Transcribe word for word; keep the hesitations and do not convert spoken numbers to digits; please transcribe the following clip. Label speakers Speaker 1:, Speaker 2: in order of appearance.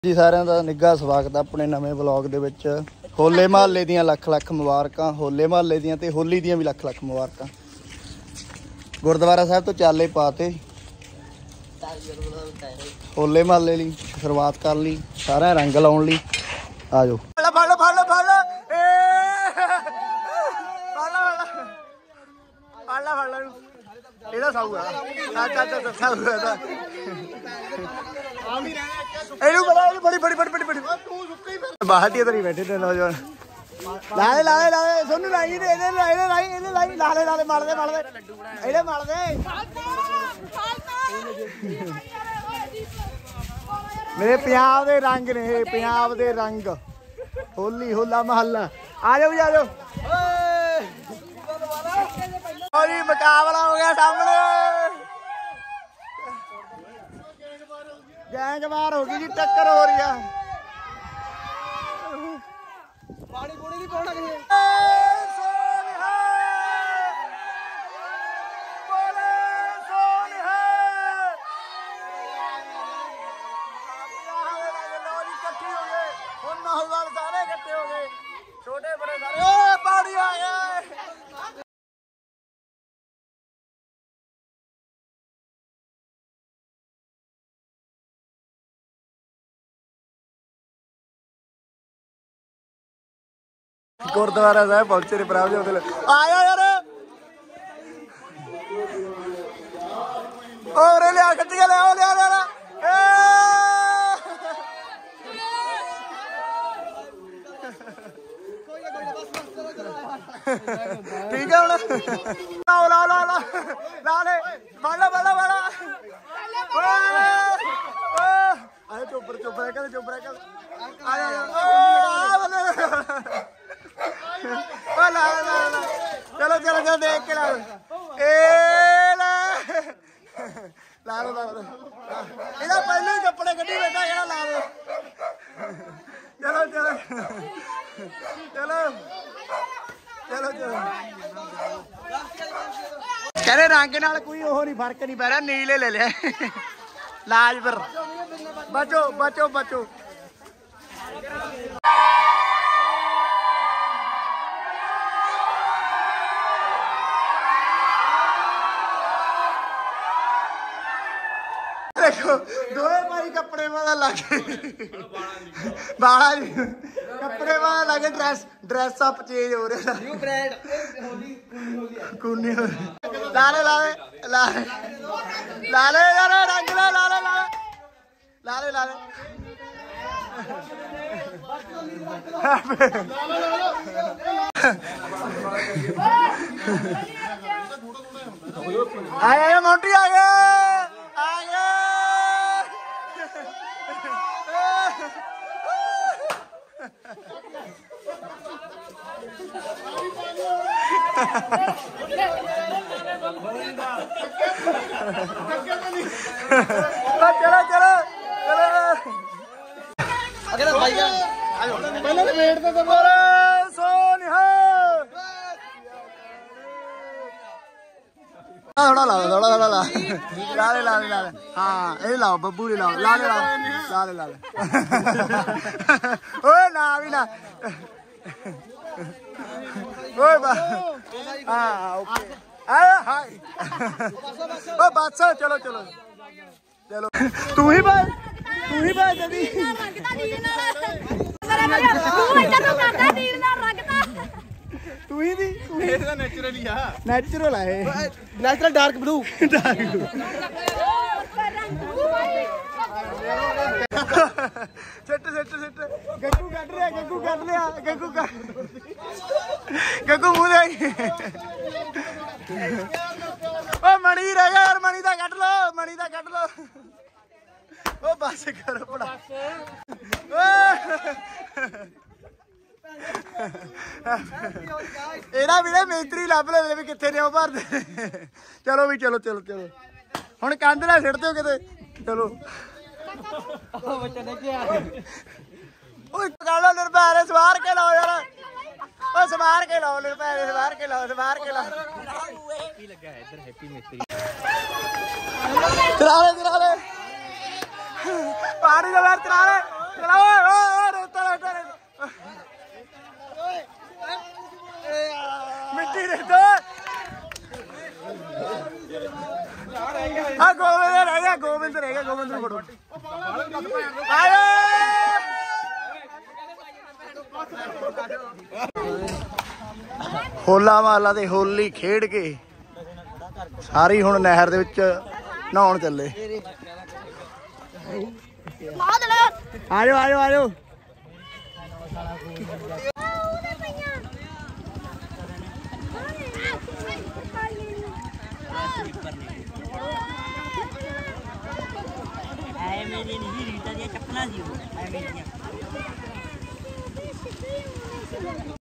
Speaker 1: जी सारिਆਂ ਦਾ ਨਿੱਘਾ ਸਵਾਗਤ ਆਪਣੇ ਨਵੇਂ ਵਲੌਗ ਦੇ ਵਿੱਚ। ਹੋਲੇ ਮਹੱਲੇ ਦੀਆਂ ਲੱਖ ਲੱਖ ਮੁਬਾਰਕਾਂ। ਹੋਲੇ ਮਹੱਲੇ ਦੀਆਂ ਤੇ ਹੋਲੀ ਦੀਆਂ ਵੀ ਲੱਖ ਲੱਖ ਮੁਬਾਰਕਾਂ। ਗੁਰਦੁਆਰਾ ਸਾਹਿਬ ਤੋਂ ਚਾਲੇ ਪਾਤੇ ਹੋਲੇ ਮਹੱਲੇ ਲਈ ਸ਼ੁਰੂਆਤ ਕਰ ਲਈ, ਸਾਰਿਆਂ ਰੰਗ ਲਾਉਣ ਲਈ। ਆ ਜਾਓ ਫੜ ਫੜ ਫੜ ਫੜ ਏ ਫੜ ਫੜ ਫੜ ਇਹਦਾ ਸਾਊ ਆ ਚਾਚਾ ਚਾਚਾ ਸਾਊ ਇਹਦਾ ਇਹਨੂੰ ਬੜਾ ਬੜੀ ਬੜੀ ਬੜੀ ਬੜੀ ਬੜੀ ਤੂੰ ਸੁੱਕੀ ਫਿਰ ਬਾਹਰ ਤੇਰੀ ਬੈਠੇ ਤੇ ਨੌਜਵਾਨ ਲਾਲੇ ਲਾਲੇ ਲਾਲੇ ਸੋਨੂੰ ਲਾਈ ਇਹਨੇ ਇਹਨੇ ਲਾਈ ਇਹਨੇ ਲਾਈ ਲਾਲੇ ਲਾਲੇ ਮਾਰਦੇ ਮਾਰਦੇ ਇਹਨੇ ਮਾਰਦੇ ਮੇਰੇ ਪੰਜਾਬ ਦੇ ਰੰਗ ਨੇ ਇਹ, ਪੰਜਾਬ ਦੇ ਰੰਗ। ਹੋਲੀ ਹੋਲਾ ਮਹੱਲਾ। ਆ ਜਾਓ ਜੀ ਆ ਜਾਓ ਓ ਜੀ ਮੁਕਾਬਲਾ ਹੋ ਗਿਆ ਸਾਹਮਣੇ। ਗੈਂਗਵਾਰ ਹੋ ਗਈ ਜੀ, ਟੱਕਰ ਹੋ ਰਹੀ ਆ। ਪਾਣੀ ਪੂਣੀ ਨਹੀਂ ਪਾਉਣਾ ਕਿਸੇ ਇਕੱਠੇ ਹੋ ਗਏ ਹੁਣ ਨੌਜਵਾਨ ਸਾਰੇ ਇਕੱਠੇ ਹੋ ਗਏ, ਛੋਟੇ ਬੜੇ ਸਾਰੇ। ਓ ਪਾਣੀ ਆ ਗਿਆ। गुरुद्वारा साहब पहुंचे ने भरा जो आया यार और लिया गड्डियां ले आओ लिया लिया ठीक है ला ला ला ला ला ले बाला बाला बाला आए चुप चुप रह कर चुप रह कर आया ला ला ला चलो चलो चलो देख के ला ए ला ला लो ला लो ਇਹਦਾ ਪਹਿਲੇ ਹੀ ਕੱਪੜੇ ਕੱਢੀ ਬੈਠਾ ਜਿਹੜਾ ਲਾ ਦੋ। ਚਲੋ ਚਲੋ ਚਲੋ ਚਲੋ ਚਲੋ ਕਹਿੰਦੇ ਰੰਗ ਨਾਲ ਕੋਈ ਉਹ ਨਹੀਂ ਫਰਕ ਨਹੀਂ ਪੈ ਰਿਹਾ, ਨੀਲੇ ਲੈ ਲਿਆ ਲਾਜ ਪਰ। ਬਚੋ ਬਚੋ ਬਚੋ देखो दोए भाई कपड़े वाला लगे बाला जी कपड़े वाला लगे ड्रेस ड्रेस अप चेंज हो रहा न्यू ब्रांड कूनी लाले लाले लाले लाले यार रंग ला लाले लाले लाले लाले आया मोटी आ गया आ गया चलो चलो चलो अगर भाई पहले वेट तो बोलो सोनिया थोड़ा लाओ थोड़ा थोड़ा ला लाले लाले लाले हाँ ये लाओ बब्बू ने लाओ लाले लाओ लाले लाले ओए ना भी ना ओए बा हाँ ओके अरे हाय ओ बादशाह चलो चलो चलो तू ही बात तू ही बात जल्दी तू ही दी मेरा नेचुरल ही है नेचुरल है natural dark blue dark blue set set set गग्गू कट लिया गग्गू कट लिया गग्गू गग्गू मुंह दे ओ मणि रह गया यार, मणि दा कट लो मणि दा कट लो ओ बस करो पड़ा ਇਹਦਾ ਵੀਰੇ ਮੇਤਰੀ ਲੱਭ ਲੈ ਵੀ ਕਿੱਥੇ ਨੇ ਉਹ ਭਰਦੇ। ਚਲੋ ਵੀ ਚਲੋ ਚਲੋ ਚਲੋ ਹੁਣ ਕੰਧ ਨਾਲ ਸਿੱਟ ਦਿਓ ਕਿਤੇ। ਚਲੋ ਓਏ ਕਾਲਾ ਨਿਰਭੈ ਸਵਾਰ ਕੇ ਲਾਓ ਯਾਰ, ਓ ਸਵਾਰ ਕੇ ਲਾਓ ਨਿਰਭੈ ਸਵਾਰ ਕੇ ਲਾਓ ਸਵਾਰ ਕੇ ਲਾਓ। ਕੀ ਲੱਗਾ ਇੱਧਰ ਹੈਪੀ ਮੇਤਰੀ ਚਲਾ ਲੈ ਚਲਾ ਲੈ ਪਾਣੀ ਦਾ ਵਾਰ ਚਲਾ ਲੈ ਹੋਲਾ ਮਹੱਲਾ ਤੇ ਹੋਲੀ ਖੇਡ ਕੇ ਸਾਰੀ ਹੁਣ ਨਹਿਰ ਦੇ ਵਿੱਚ ਨਹਾਉਣ ਚੱਲੇ। ਆਜੋ ਆਜੋ ਆਜੋ।
Speaker 2: ਐਵੇਂ ਦੀ ਨਹੀਂ ਰੀਤਾ ਦੀਆਂ ਚੱਪਲਾਂ ਸੀ ਉਹ ਐਵੇਂ ਦੀਆਂ।